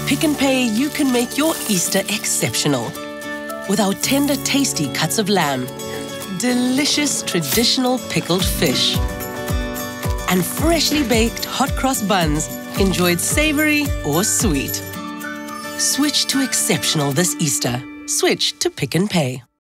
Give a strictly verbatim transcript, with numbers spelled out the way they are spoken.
Pick n Pay, you can make your Easter exceptional. With our tender, tasty cuts of lamb, delicious traditional pickled fish, and freshly baked hot cross buns, enjoyed savory or sweet. Switch to exceptional this Easter. Switch to Pick n Pay.